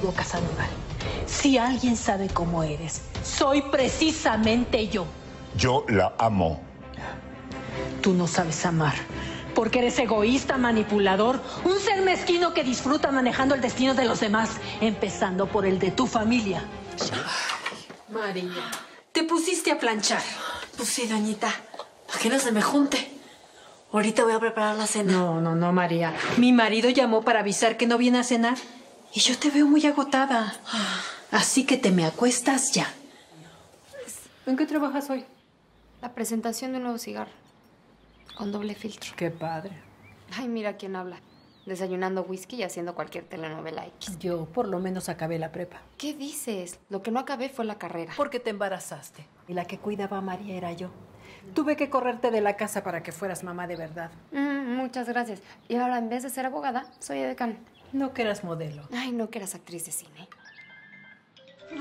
equivocas, Aníbal. Si alguien sabe cómo eres, soy precisamente yo. Yo la amo. Tú no sabes amar, porque eres egoísta, manipulador, un ser mezquino que disfruta manejando el destino de los demás, empezando por el de tu familia. María, te pusiste a planchar. Pues sí, doñita. Para que no se me junte. Ahorita voy a preparar la cena. No, María. Mi marido llamó para avisar que no viene a cenar. Y yo te veo muy agotada. Así que te me acuestas ya. ¿En qué trabajas hoy? La presentación de un nuevo cigarro. Con doble filtro. Qué padre. Ay, mira quién habla. Desayunando whisky y haciendo cualquier telenovela X. Yo por lo menos acabé la prepa. ¿Qué dices? Lo que no acabé fue la carrera. Porque te embarazaste. Y la que cuidaba a María era yo. Tuve que correrte de la casa para que fueras mamá de verdad. Muchas gracias. Y ahora, en vez de ser abogada, soy edecán. No que eras modelo. Ay, no que eras actriz de cine. No.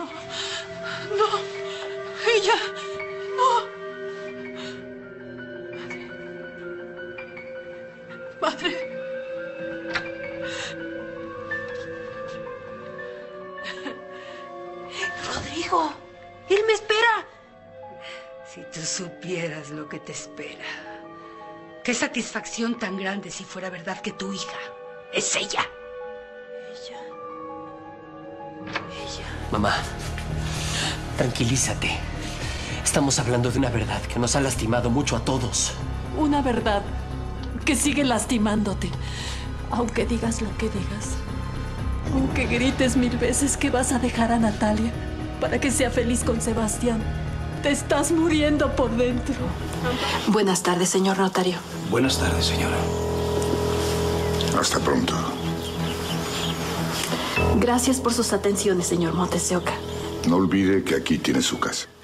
Ella. No. Madre. Rodrigo, él me espera. Si tú supieras lo que te espera. Qué satisfacción tan grande si fuera verdad que tu hija es ella. Mamá, tranquilízate. Estamos hablando de una verdad que nos ha lastimado mucho a todos. Una verdad que sigue lastimándote. Aunque digas lo que digas. Aunque grites 1000 veces que vas a dejar a Natalia para que sea feliz con Sebastián. Te estás muriendo por dentro. Buenas tardes, señor notario. Buenas tardes, señora. Hasta pronto. Gracias por sus atenciones, señor Montes de Oca. No olvide que aquí tiene su casa.